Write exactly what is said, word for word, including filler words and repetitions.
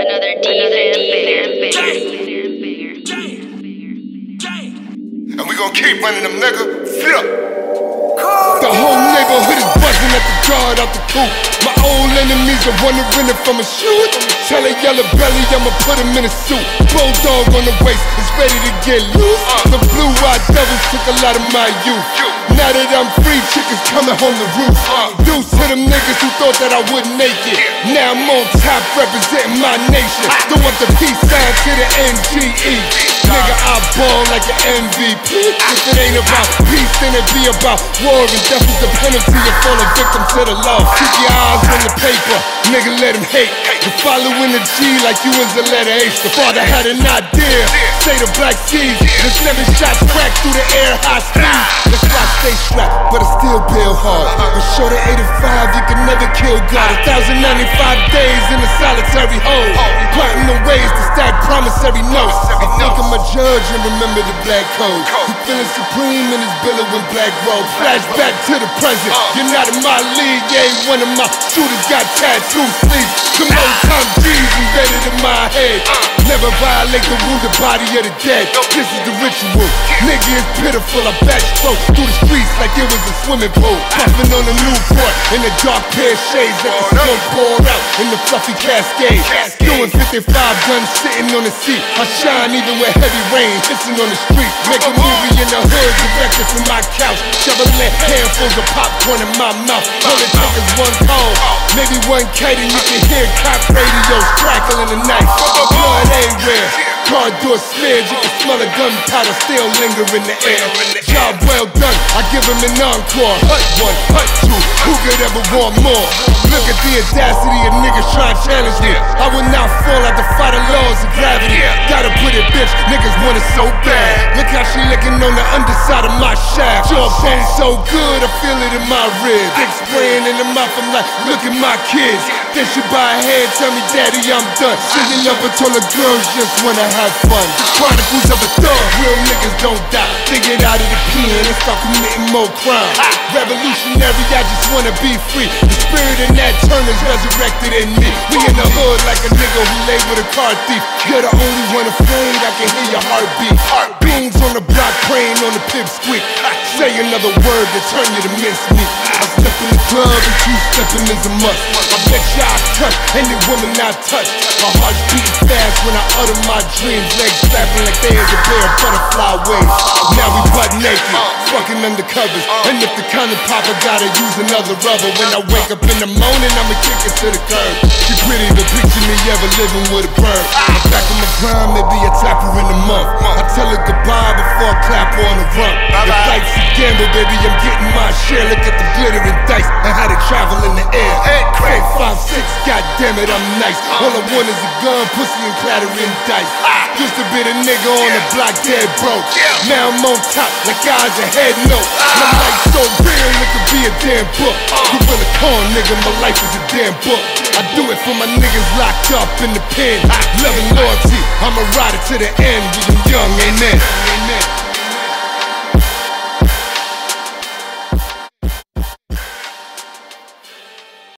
Another D And we gon' keep running them, nigga. Flip. The whole neighborhood is buzzing at the guard out the coop. My old enemies are wondering if I'ma shoot. Tell a yellow belly I'ma put him in a suit. Bulldog on the waist is ready to get loose. The blue-eyed devils took a lot of my youth. Now that I'm free, chickens coming home the roof. Deuce to them niggas who thought that I wouldn't make it. Now I'm on top representing my nation. Don't want the peace sign to the N G E. Nigga, I ball like an M V P. If it ain't about peace, then it be about war. And death is the penalty of falling victim to the law. Keep your eyes on the paper, nigga, let him hate. You following the G like you was the letter H. The father had an idea, say the Black Seas. The seven shots crack through the air, high speed. That's why I stay strapped, but I still build hard. And show the eighty-five, you can never kill God. one thousand ninety-five days in a solitary hole, plotting the ways to stack promissory notes. I think I'm a judge and remember the black code. He feeling supreme in his billowing black robe. Flashback to the present, you're not in my league. You ain't one of my shooters got tattoo sleeves. Some old time G's embedded in my head. Never violate the wounded body of the dead. This is the ritual. Nigga is pitiful. I backstroke through the streets like it was a swimming pool. Puffing on a Newport in a dark pair of shades. Let the smoke pour out in the fluffy cascade. Doing fifty-five guns sitting on the seat. I shine even with heavy rain hissing on the street. Make a movie in the hood directed from my couch. Shoveling handfuls of popcorn in my mouth. All it takes is one call, maybe one kite, and you can hear cop radios crackling the night. Blood everywhere, car door smeared. You can smell a gunpowder still linger in the air. Job well done, I give him an encore. Hut one, hut two, who could ever want more? Look at the audacity of niggas trying to challenge me. I will not fall, I defy the laws of gravity. Gotta put it, bitch, niggas want it so bad. Look how she licking on the underside of my shaft. Jawbone so good, I feel it in my ribs. Dick spraying in the mouth, I'm like, look at my kids. Then she buy a head, tell me daddy I'm done. Sitting up until the girls just wanna have fun. The chronicles of a thug, real niggas don't die. They get out of the pen and start committing more crime. Revolutionary, I just wanna be free. The spirit in that turn is resurrected in me. We in the hood like a nigga who laid with a car thief. You're the only one afraid, I can hear your heartbeat. Beans on the block, praying on the pipsqueak. Say another word to turn you to mincemeat. I step in the club and two stepping is a must. I bet you I touch any woman I touch. My heart's beating fast when I utter my dreams. Legs flapping like they is a pair of butterfly wings. Now we butt naked, fucking undercovers. And if the condom pop, I gotta use another rubber. When I wake up in the morning, I'ma kick it to the curb. She pretty, but picture me ever living with a bird. I'm back in my prime, maybe a tapper in a month. I tell her goodbye before I clap her on the rump. If life's a gamble, baby, I'm getting my share. Look at the glittering dice and how they travel in the air. Four, five, six, goddammit, I'm nice. All I want is a gun, pussy, and clattering dice. Used to be the nigga on the block dead broke. Now I'm on top like eyes ahead, no. My life so real, it could be a damn book. Gorilla Corn, nigga, my life is a damn book. I do it for my niggas locked up in the pen. Love and loyalty, I'm a rider to the end. We young, ain't it?